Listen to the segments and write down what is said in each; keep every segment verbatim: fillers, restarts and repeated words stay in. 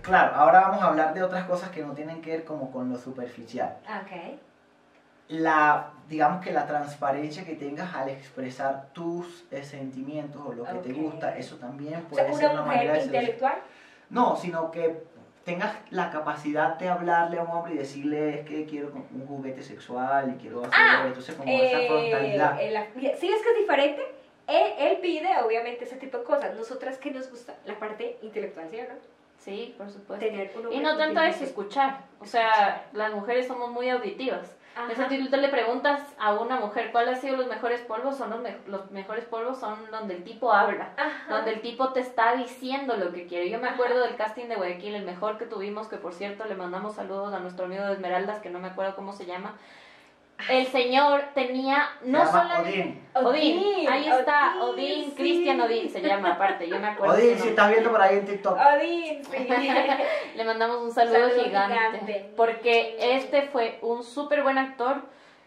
claro, ahora vamos a hablar de otras cosas que no tienen que ver como con lo superficial. Ok. La, digamos que la transparencia que tengas al expresar tus eh, sentimientos o lo que te Ok. gusta, eso también O sea, puede ser una una manera de mujer seducir. intelectual. No, sino que tengas la capacidad de hablarle a un hombre y decirle es que quiero un juguete sexual y quiero hacer Ah, entonces como esa frontalidad. Eh, la- sí, es que es diferente. Él, él pide, obviamente, ese tipo de cosas. Nosotras que nos gusta la parte intelectual, ¿sí o no? Sí, por supuesto. Tener un hombre Y no tanto es inteligente. escuchar, o sea, las mujeres somos muy auditivas. Ajá. En ese sentido, tú le preguntas a una mujer cuáles han sido los mejores polvos, son los, me- los mejores polvos son donde el tipo habla, Ajá. donde el tipo te está diciendo lo que quiere. Yo me Ajá. acuerdo del casting de Guayaquil, el mejor que tuvimos, que por cierto le mandamos saludos a nuestro amigo de Esmeraldas, que no me acuerdo cómo se llama. El señor tenía, no Se llama solamente... Odín. Odín, Odín, ahí está, Odín, Odín, sí. Cristian Odín se llama aparte, yo me acuerdo. su Odín, si nombre. estás viendo por ahí en TikTok. Odín, sí. Le mandamos un saludo, Saludo gigante, gigante. porque este fue un súper buen actor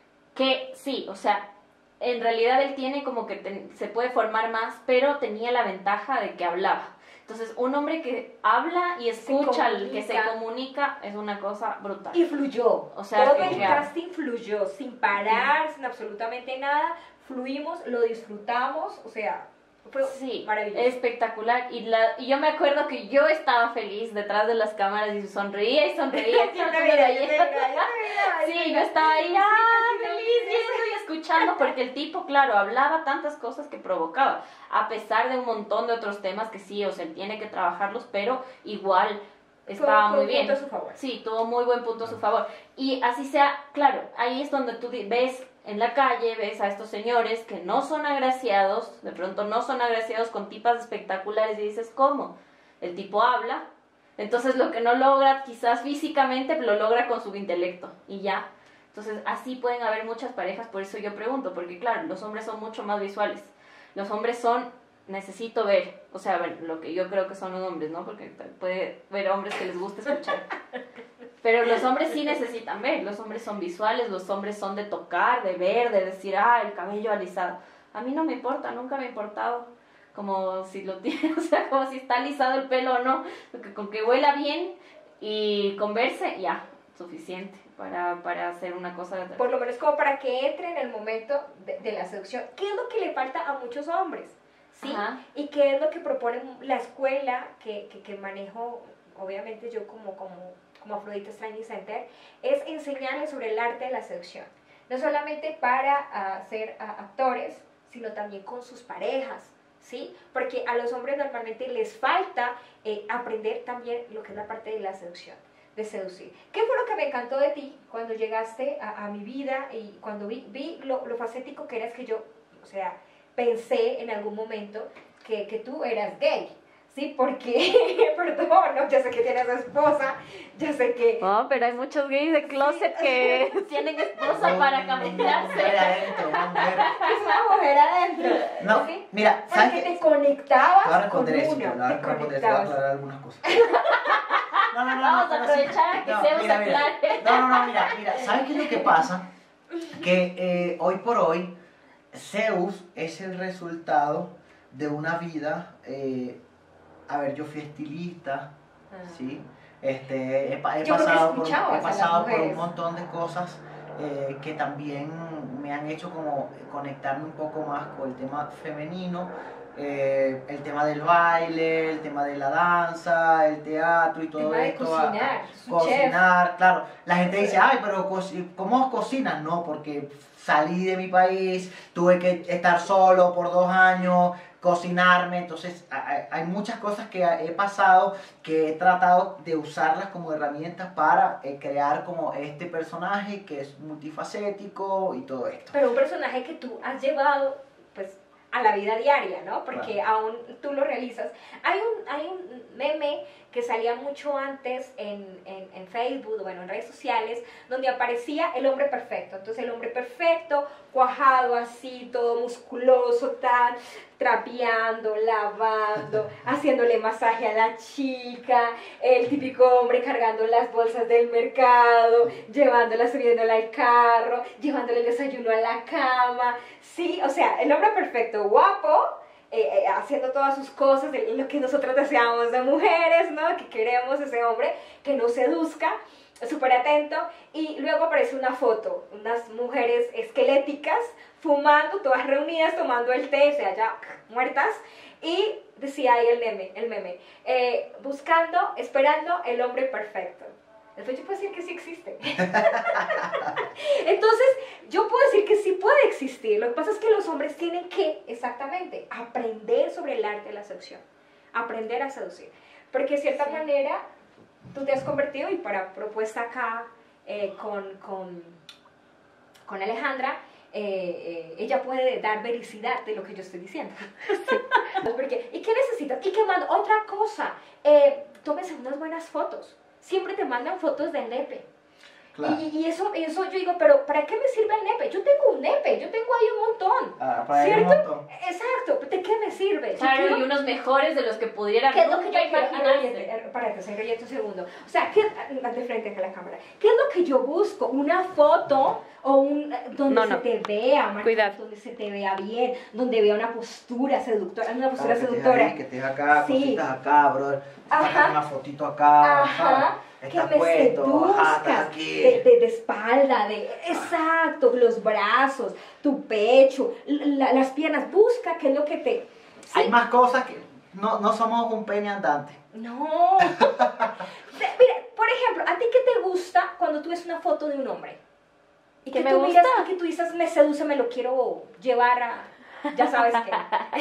que sí, o sea, en realidad él tiene como que ten- se puede formar más, pero tenía la ventaja de que hablaba. Entonces, un hombre que habla y escucha, al que se comunica. comunica, es una cosa brutal. Y fluyó. O sea, todo que- el que- casting fluyó, sin parar, sin absolutamente nada. Fluimos, lo disfrutamos, o sea, fue Sí, maravilloso. espectacular. Y, la, y yo me acuerdo que yo estaba feliz detrás de las cámaras y sonreía y sonreía. Yo siempre te me veía, reía. yo te veía, yo te veía. Sí, yo estaba ahí, Sí, ah, sí, sí, feliz, sí, viendo y escuchando, porque el tipo, claro, hablaba tantas cosas que provocaba, a pesar de un montón de otros temas que sí, o sea, él tiene que trabajarlos, pero igual estaba Fue- fue muy un bien. punto a su favor. Sí, tuvo muy buen punto a su favor. Y así sea, claro, ahí es donde tú di- ves en la calle, ves a estos señores que no son agraciados, de pronto no son agraciados con tipas espectaculares y dices, ¿cómo? El tipo habla, entonces lo que no logra quizás físicamente, lo logra con su intelecto y ya. Entonces así pueden haber muchas parejas, por eso yo pregunto, porque claro, los hombres son mucho más visuales. Los hombres son, necesito ver, o sea, bueno, lo que yo creo que son los hombres, ¿no? Porque puede haber hombres que les gusta escuchar. Pero los hombres sí necesitan ver, los hombres son visuales, los hombres son de tocar, de ver, de decir, ah, el cabello alisado. A mí no me importa, nunca me ha importado como si lo tiene, o sea, como si está alisado el pelo o no, porque con que huela bien y converse, ya, suficiente para, para hacer una cosa. Por lo menos como para que entre en el momento de, de la seducción. ¿Qué es lo que le falta a muchos hombres? ¿Sí? Ajá. Y qué es lo que propone la escuela que, que, que manejo, obviamente yo como, como, como Afrodita Training Center, es enseñarles sobre el arte de la seducción. No solamente para uh, ser uh, actores, sino también con sus parejas, ¿sí? Porque a los hombres normalmente les falta eh, aprender también lo que es la parte de la seducción, de seducir. ¿Qué fue lo que me encantó de ti cuando llegaste a, a mi vida y cuando vi, vi lo, lo facético que eras, que yo, o sea, pensé en algún momento que, que tú eras gay? Sí, porque, perdón, no, ya sé que tienes esposa, ya sé que... No, pero hay muchos gays de closet Sí. que tienen esposa para Una mujer camuflarse. adentro, una mujer. Es una mujer adentro. No, ¿sí? mira, ¿sabes Porque qué? te conectabas Te voy a con responder eso, una, te voy a te responder eso, te voy a conectabas. aclarar algunas cosas. No, no, no, Vamos no, a pero sí. aprovechar a que No, Zeus mira, mira. aclare. No, no, no, mira, mira, ¿sabes qué es lo que pasa? Que eh, hoy por hoy Zeus es el resultado de una vida, eh, a ver, yo fui estilista, ¿sí? Este, he, pa- he Yo creo que pasado, por, escuchabas a he las pasado por un mujeres. montón de cosas eh, que también me han hecho como conectarme un poco más con el tema femenino, eh, el tema del baile, el tema de la danza, el teatro y El todo tema de esto. cocinar, su Cocinar, claro. La gente dice, ay, pero co- ¿cómo cocinas? No, porque salí de mi país, tuve que estar solo por dos años, cocinarme, entonces hay, hay muchas cosas que he pasado que he tratado de usarlas como herramientas para eh, crear como este personaje que es multifacético y todo esto. Pero un personaje que tú has llevado, pues, a la vida diaria, ¿no? Porque aún tú lo realizas. Hay un, hay un meme que salía mucho antes en, en, en Facebook, bueno, en redes sociales, donde aparecía el hombre perfecto. Entonces el hombre perfecto, cuajado así, todo musculoso, tan, trapeando, lavando, haciéndole masaje a la chica, el típico hombre cargando las bolsas del mercado, llevándola, subiéndola al carro, llevándole el desayuno a la cama. Sí, o sea, el hombre perfecto, guapo, eh, eh, haciendo todas sus cosas, de lo que nosotros deseamos de mujeres, ¿no? Que queremos ese hombre que nos seduzca, súper atento, y luego aparece una foto, unas mujeres esqueléticas, fumando, todas reunidas, tomando el té, o sea, ya muertas, y decía ahí el meme, el meme eh, buscando, esperando el hombre perfecto. Después yo puedo decir que sí existe. Entonces, yo puedo decir que sí puede existir. Lo que pasa es que los hombres tienen que, exactamente, aprender sobre el arte de la seducción. Aprender a seducir. Porque de cierta sí. manera, tú te has convertido, y para propuesta acá eh, con, con, con Alejandra, eh, eh, ella puede dar vericidad de lo que yo estoy diciendo. Porque, ¿y qué necesitas? ¿Y qué más? Otra cosa, eh, tómese unas buenas fotos. Siempre te mandan fotos del nepe. Claro. Y, y eso, eso yo digo, pero ¿para qué me sirve el nepe? Yo tengo un nepe, yo tengo ahí un montón. Ah, para ¿cierto? Un montón. Exacto, ¿de qué me sirve? Claro, quiero, y unos mejores de los que pudieran. ¿Qué es lo que yo imaginarse? Párate, se enrollé un segundo. O sea, ¿qué, de frente a la cámara. ¿Qué es lo que yo busco? Una foto o un donde no, no. se te vea, Marcos, donde se te vea bien, donde vea una postura seductora, una postura claro, seductora. Ahí, que te acá, sí. cositas acá, brother. Ajá. Una fotito acá. Ajá. Que me puesto, seduzcas aquí. De, de, de espalda, de exacto, los brazos, tu pecho, la, las piernas, busca qué es lo que te... ¿Sí? Hay más cosas que no, no somos un pene andante. No. Mira, por ejemplo, ¿a ti qué te gusta cuando tú ves una foto de un hombre? Y que, que me tú gusta? Miras y que tú dices, me seduce, me lo quiero llevar a... Ya sabes que...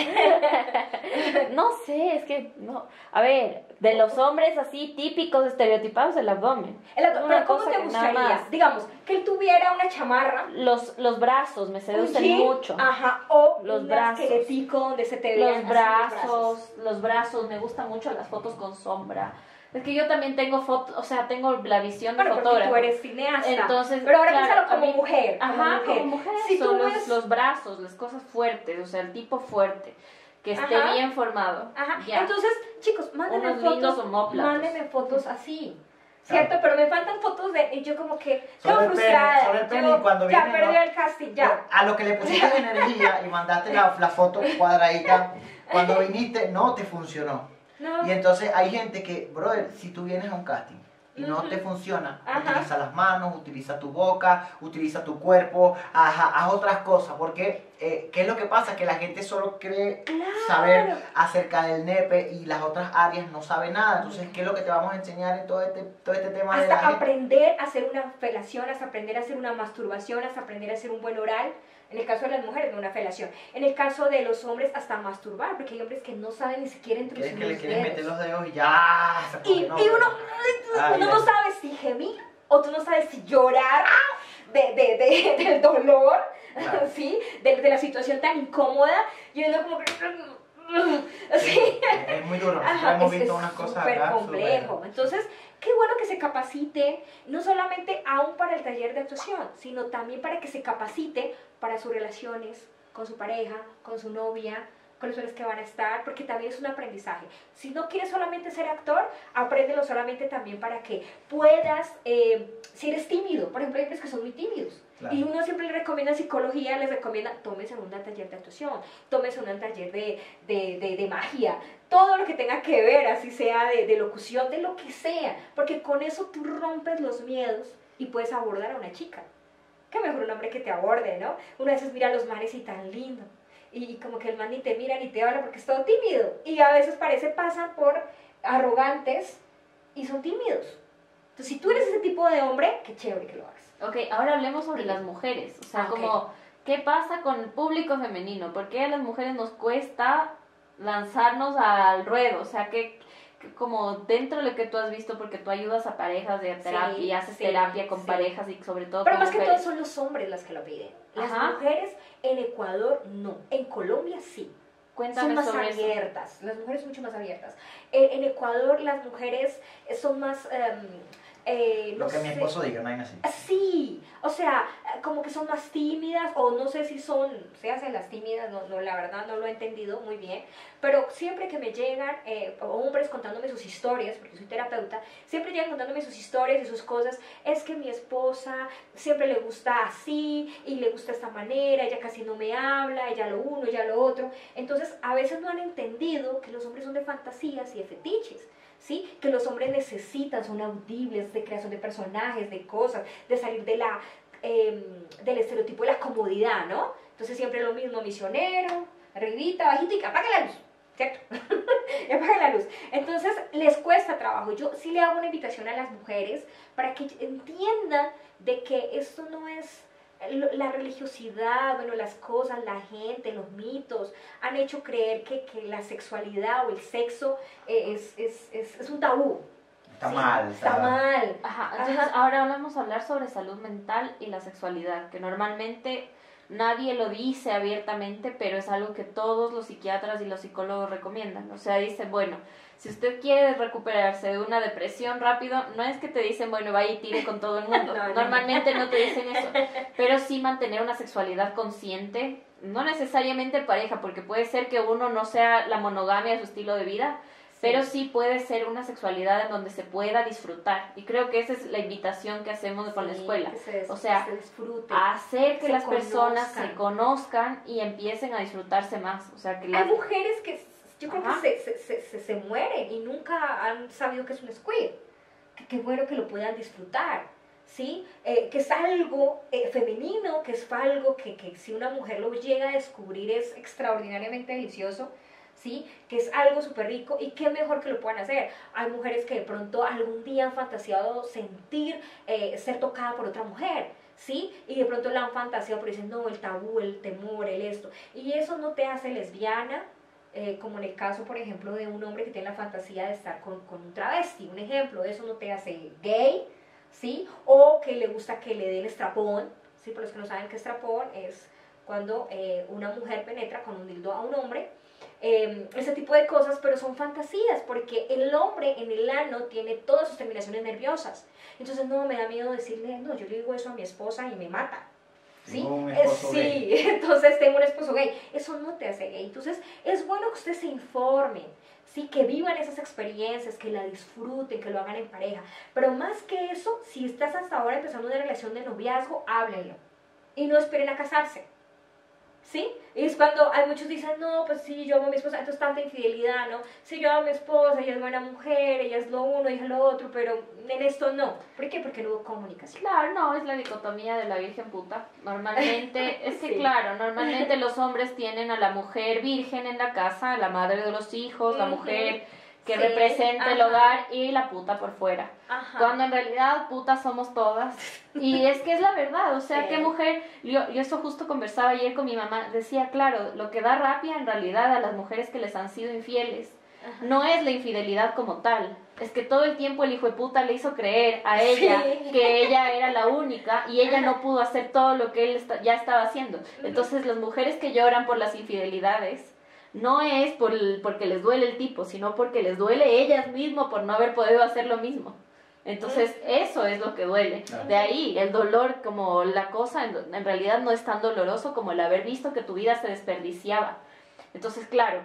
No sé, es que no. A ver, de los hombres así típicos, estereotipados, el abdomen. El abdomen, pero ¿cómo te gustaría? Digamos, que él tuviera una chamarra. Los, los brazos me seducen mucho. Ajá, o los un brazos. esqueletico donde se te vean los brazos, los brazos. Los brazos, me gustan mucho las fotos con sombra. Es que yo también tengo fotos, o sea, tengo la visión de bueno, fotógrafo. Tú eres cineasta. Entonces, pero ahora claro, piénsalo como mí, mujer. Ajá, como mujer. como mujer. Si son los, ves... los brazos, las cosas fuertes, o sea, el tipo fuerte, que esté ajá. bien formado. Ajá. Ya. Entonces, chicos, mándenme Unos fotos. Omóplatos. Mándenme fotos así. ¿Cierto? Claro. Pero me faltan fotos de... Y yo como que... Quedo frustrada. Sobre el pene, yo, cuando ya viene, perdió ¿no? el casting, ya. A lo que le pusiste energía y mandaste la, la foto cuadradita, cuando viniste no te funcionó. No. Y entonces hay gente que, brother, si tú vienes a un casting y no te funciona, ajá. utiliza las manos, utiliza tu boca, utiliza tu cuerpo, haz, haz otras cosas, porque eh, ¿qué es lo que pasa? Que la gente solo cree claro. saber acerca del nepe y las otras áreas no sabe nada. Entonces, ¿qué es lo que te vamos a enseñar en todo este, todo este tema? Hasta de la aprender gente? a hacer una felación, hasta aprender a hacer una masturbación, hasta aprender a hacer un buen oral. En el caso de las mujeres, una felación. En el caso de los hombres, hasta masturbar, porque hay hombres que no saben ni siquiera introducir los dedos. Que le quieren meter los dedos y ya. Y, no, y uno, ay, uno no sabe si gemir o tú no sabes si llorar de, de, de, del dolor, claro. ¿sí? De, de la situación tan incómoda. Y uno como que... Sí, es muy duro. Ajá, hemos visto es unas cosas súper acá, complejo. Super... Entonces, qué bueno que se capacite, no solamente aún para el taller de actuación, sino también para que se capacite para sus relaciones con su pareja, con su novia, con los hombres que van a estar, porque también es un aprendizaje. Si no quieres solamente ser actor, apréndelo solamente también para que puedas, eh, si eres tímido, por ejemplo, hay hombres que son muy tímidos, claro. y uno siempre les recomienda psicología, les recomienda, tómese un taller de actuación, tómese un taller de, de, de, de magia, todo lo que tenga que ver, así sea de, de locución, de lo que sea, porque con eso tú rompes los miedos y puedes abordar a una chica. Qué mejor un hombre que te aborde, ¿no? Una vez mira a los manes y tan lindo. Y como que el man ni te mira ni te habla porque es todo tímido. Y a veces parece pasan por arrogantes y son tímidos. Entonces, si tú eres ese tipo de hombre, qué chévere que lo hagas. Ok, ahora hablemos sobre las mujeres. O sea, okay. como, ¿qué pasa con el público femenino? ¿Por qué a las mujeres nos cuesta lanzarnos al ruedo? O sea, que... como dentro de lo que tú has visto, porque tú ayudas a parejas de terapia, sí, y haces sí, terapia con sí. parejas y sobre todo pero con más mujeres. Que todo son los hombres las que lo piden. Las Ajá. mujeres en Ecuador no, en Colombia sí. Cuéntame son más sobre abiertas, eso. Las mujeres son mucho más abiertas. En, en Ecuador las mujeres son más um, Eh, Lo no que mi sé. esposo diga, no hay así. Sí, o sea, como que son más tímidas o no sé si son, se hacen las tímidas, no, no, la verdad no lo he entendido muy bien, pero siempre que me llegan eh, hombres contándome sus historias, porque soy terapeuta, siempre llegan contándome sus historias y sus cosas, es que mi esposa siempre le gusta así y le gusta de esta manera, ella casi no me habla, ella lo uno, ella lo otro, entonces a veces no han entendido que los hombres son de fantasías y de fetiches. ¿Sí? Que los hombres necesitan, son audibles, de creación de personajes, de cosas, de salir de la, eh, del estereotipo de la comodidad, ¿no? Entonces siempre lo mismo, misionero, arribita, bajito y que apague la luz, ¿cierto? Y apague la luz. Entonces les cuesta trabajo. Yo sí le hago una invitación a las mujeres para que entiendan de que esto no es... La religiosidad, bueno, las cosas, la gente, los mitos han hecho creer que, que la sexualidad o el sexo es, es, es, es un tabú. Está ¿sí? mal. Está, está mal. Ajá, entonces Ajá. ahora vamos a hablar sobre salud mental y la sexualidad, que normalmente nadie lo dice abiertamente, pero es algo que todos los psiquiatras y los psicólogos recomiendan. O sea, dicen, bueno, si usted quiere recuperarse de una depresión rápido, no es que te dicen, bueno, vaya y tire con todo el mundo. No, no. Normalmente no te dicen eso, pero sí mantener una sexualidad consciente, no necesariamente en pareja, porque puede ser que uno no sea la monogamia de su estilo de vida, sí. Pero sí puede ser una sexualidad en donde se pueda disfrutar. Y creo que esa es la invitación que hacemos Sí, con la escuela. que se, o sea, que se disfrute, hacer que se las personas conozcan. se conozcan y empiecen a disfrutarse más. O sea, que las... Hay mujeres que yo creo Ajá. que se, se, se, se mueren y nunca han sabido que es un squid. Qué bueno que lo puedan disfrutar, ¿sí? Eh, que es algo eh, femenino, que es algo que, que si una mujer lo llega a descubrir es extraordinariamente delicioso, ¿sí? Que es algo súper rico y qué mejor que lo puedan hacer. Hay mujeres que de pronto algún día han fantaseado sentir, eh, ser tocada por otra mujer, ¿sí? Y de pronto la han fantaseado, pero dicen, no, el tabú, el temor, el esto. Y eso no te hace lesbiana, Eh, como en el caso, por ejemplo, de un hombre que tiene la fantasía de estar con, con un travesti, un ejemplo, eso no te hace gay, ¿sí? O que le gusta que le den estrapón, ¿sí? Por los que no saben qué estrapón es cuando eh, una mujer penetra con un dildo a un hombre, eh, ese tipo de cosas, pero son fantasías, porque el hombre en el ano tiene todas sus terminaciones nerviosas, entonces no, me da miedo decirle, no, yo le digo eso a mi esposa y me mata. ¿Sí? Un Eh, esposo sí, gay. entonces tengo un esposo gay. Eso no te hace gay. Entonces es bueno que ustedes se informen, ¿sí? Que vivan esas experiencias, que la disfruten, que lo hagan en pareja. Pero más que eso, si estás hasta ahora empezando una relación de noviazgo, háblenlo. Y no esperen a casarse. ¿Sí? Y es cuando hay muchos dicen, no, pues sí, yo amo a mi esposa, entonces tanta infidelidad, ¿no? Sí, yo amo a mi esposa, ella es buena mujer, ella es lo uno, ella es lo otro, pero en esto no. ¿Por qué? Porque no hubo comunicación. Claro, no, es la dicotomía de la virgen puta. Normalmente, es que Sí. claro, normalmente los hombres tienen a la mujer virgen en la casa, la madre de los hijos, la Ujú. mujer que Sí, representa el ajá. hogar y la puta por fuera. Ajá. Cuando en realidad putas somos todas. Y es que es la verdad, o sea, Sí. qué mujer, yo, yo eso justo conversaba ayer con mi mamá, decía, claro, lo que da rabia en realidad a las mujeres que les han sido infieles, Ajá. no es la infidelidad como tal, es que todo el tiempo el hijo de puta le hizo creer a ella Sí. que ella era la única y ella no pudo hacer todo lo que él está- ya estaba haciendo. Entonces las mujeres que lloran por las infidelidades no es por el- porque les duele el tipo, sino porque les duele ellas mismas por no haber podido hacer lo mismo. Entonces eso es lo que duele. Claro. De ahí el dolor, como la cosa en, en realidad no es tan doloroso como el haber visto que tu vida se desperdiciaba. Entonces, claro,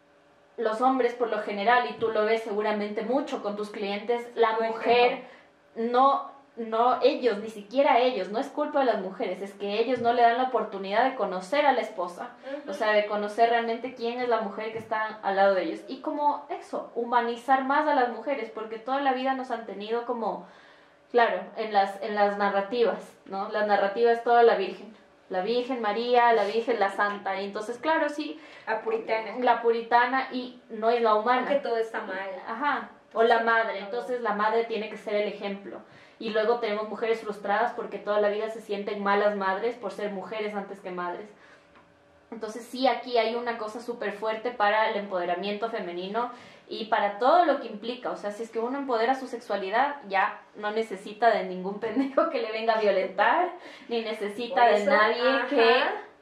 los hombres por lo general, y tú lo ves seguramente mucho con tus clientes, la Bueno. mujer no, no, ellos, ni siquiera ellos, no es culpa de las mujeres, es que ellos no le dan la oportunidad de conocer a la esposa, Ujú. o sea, de conocer realmente quién es la mujer que está al lado de ellos. Y como eso, humanizar más a las mujeres, porque toda la vida nos han tenido como, claro, en las, en las narrativas, ¿no? La narrativa es toda la Virgen. La Virgen María, la Virgen la Santa, y entonces, claro, sí, A puritana. la puritana y no es la humana. Porque todo está mal. Ajá, o la madre, entonces la madre tiene que ser el ejemplo. Y luego tenemos mujeres frustradas porque toda la vida se sienten malas madres por ser mujeres antes que madres. Entonces sí, aquí hay una cosa súper fuerte para el empoderamiento femenino y para todo lo que implica. O sea, si es que uno empodera su sexualidad, ya no necesita de ningún pendejo que le venga a violentar, ni necesita Por de eso, nadie ajá. que,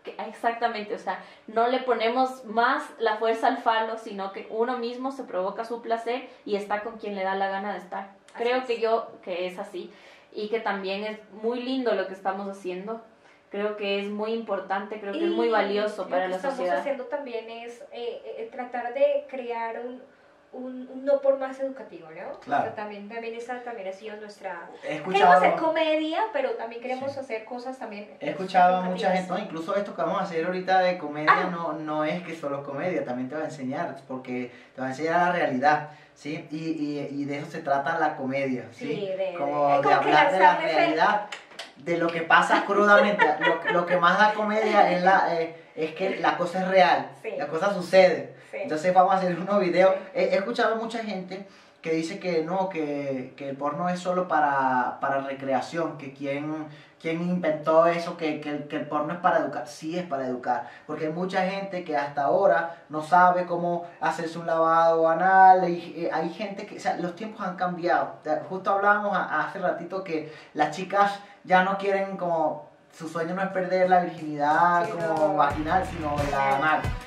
que- exactamente, o sea, no le ponemos más la fuerza al falo, sino que uno mismo se provoca su placer y está con quien le da la gana de estar. Así Creo es. que yo, que es así, y que también es muy lindo lo que estamos haciendo. Creo que es muy importante, creo que es muy valioso para la Lo que sociedad. estamos haciendo también es eh, eh, tratar de crear un, un, un no por más educativo, ¿no? Claro. O sea, también, también esa también ha sido nuestra... He Queremos escuchado, hacer comedia, pero también queremos Sí. hacer cosas también he escuchado a mucha educativas. gente, ¿no? Incluso esto que vamos a hacer ahorita de comedia Ah. no, no es que solo comedia, también te va a enseñar, porque te va a enseñar la realidad, ¿sí? Y, y, y de eso se trata la comedia, ¿sí? Sí, de- como de- de, como que hablar de la lanzarme fe- realidad, de lo que pasa crudamente. Lo, lo que más da comedia es, la, eh, es que la cosa es real, Sí. la cosa sucede. Sí. Entonces vamos a hacer unos videos. Sí. He, he escuchado a mucha gente que dice que no, que, que el porno es solo para, para recreación, que quien, quien inventó eso, que, que, el- que el porno es para educar. Sí es para educar, porque hay mucha gente que hasta ahora no sabe cómo hacerse un lavado anal, y, eh, hay gente que, o sea, los tiempos han cambiado. Ya, justo hablábamos a- hace ratito que las chicas ya no quieren como, su sueño no es perder la virginidad Sí, como no. vaginal, sino la anal.